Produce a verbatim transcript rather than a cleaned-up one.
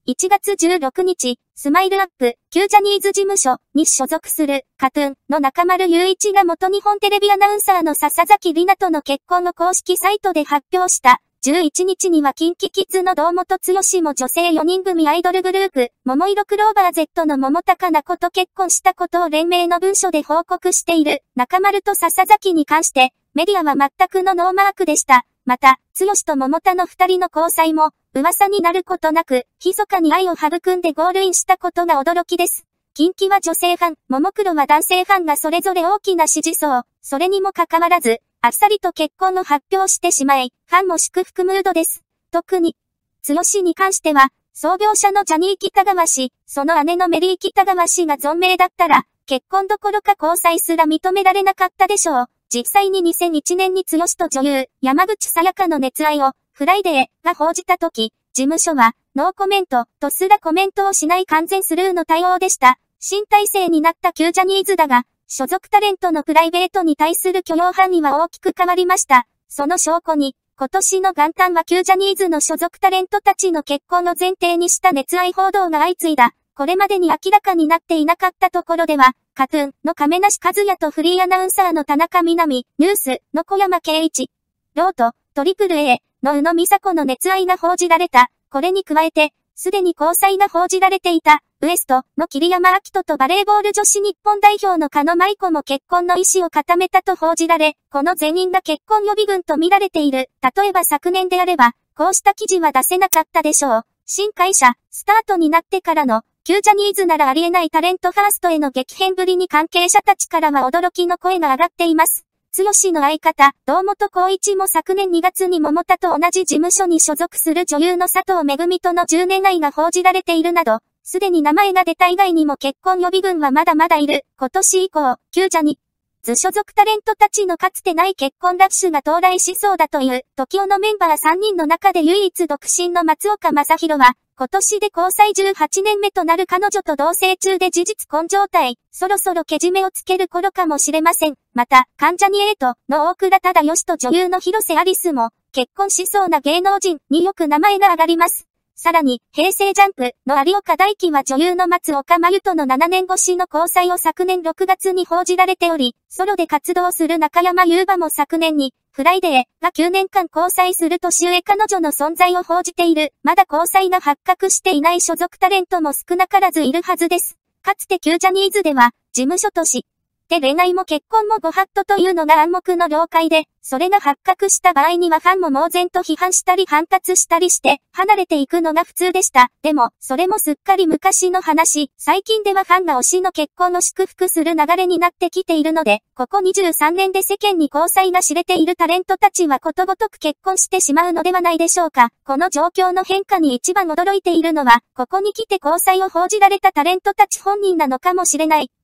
いちがつじゅうろくにち、スマイルアップ、旧ジャニーズ事務所に所属する、カトゥーンの中丸雄一が元日本テレビアナウンサーの笹崎里奈との結婚を公式サイトで発表した。じゅういちにちにはキンキキッズの堂本剛も女性よにん組アイドルグループ、桃色クローバー Z の桃高菜子と結婚したことを連名の文書で報告している。中丸と笹崎に関して、メディアは全くのノーマークでした。また、剛と桃田の二人の交際も、噂になることなく、密かに愛を育んでゴールインしたことが驚きです。キンキは女性ファン、ももクロは男性ファンがそれぞれ大きな支持層。それにもかかわらず、あっさりと結婚を発表してしまい、ファンも祝福ムードです。特に、剛に関しては、創業者のジャニー喜多川氏、その姉のメリー喜多川氏が存命だったら、結婚どころか交際すら認められなかったでしょう。実際ににせんいちねんに剛と女優、山口紗弥香の熱愛を、フライデーが報じたとき、事務所は、ノーコメントとすらコメントをしない完全スルーの対応でした。新体制になった旧ジャニーズだが、所属タレントのプライベートに対する許容範囲は大きく変わりました。その証拠に、今年の元旦は旧ジャニーズの所属タレントたちの結婚を前提にした熱愛報道が相次いだ。これまでに明らかになっていなかったところでは、カトゥーンの亀梨和也とフリーアナウンサーの田中みな実、ニュースの小山圭一、ロート、トリプル A の宇野美沙子の熱愛が報じられた。これに加えて、すでに交際が報じられていた、ウエストの桐山照史とバレーボール女子日本代表の狩野舞子も結婚の意思を固めたと報じられ、この全員が結婚予備軍と見られている。例えば昨年であれば、こうした記事は出せなかったでしょう。新会社、スタートになってからの、旧ジャニーズならありえないタレントファーストへの激変ぶりに関係者たちからは驚きの声が上がっています。剛の相方、堂本光一も昨年にがつに桃田と同じ事務所に所属する女優の佐藤めぐみとのじゅうねん愛が報じられているなど、すでに名前が出た以外にも結婚予備軍はまだまだいる。今年以降、旧ジャニーズ所属タレントたちのかつてない結婚ラッシュが到来しそうだという、トキオのメンバーさんにんの中で唯一独身の松岡昌宏は、今年で交際じゅうはちねんめとなる彼女と同棲中で事実婚状態、そろそろけじめをつける頃かもしれません。また、関ジャニエイトの大倉忠義と女優の広瀬アリスも、結婚しそうな芸能人によく名前が挙がります。さらに、平成ジャンプの有岡大貴は女優の松岡茉優とのななねんごしの交際を昨年ろくがつに報じられており、ソロで活動する中山優馬も昨年に、フライデーがきゅうねんかん交際する年上彼女の存在を報じている。まだ交際が発覚していない所属タレントも少なからずいるはずです。かつて旧ジャニーズでは、事務所とし、で恋愛も結婚もご法度というのが暗黙の了解で、それが発覚した場合にはファンも猛然と批判したり反発したりして、離れていくのが普通でした。でも、それもすっかり昔の話、最近ではファンが推しの結婚を祝福する流れになってきているので、ここにじゅうさんねんで世間に交際が知れているタレントたちはことごとく結婚してしまうのではないでしょうか。この状況の変化に一番驚いているのは、ここに来て交際を報じられたタレントたち本人なのかもしれない。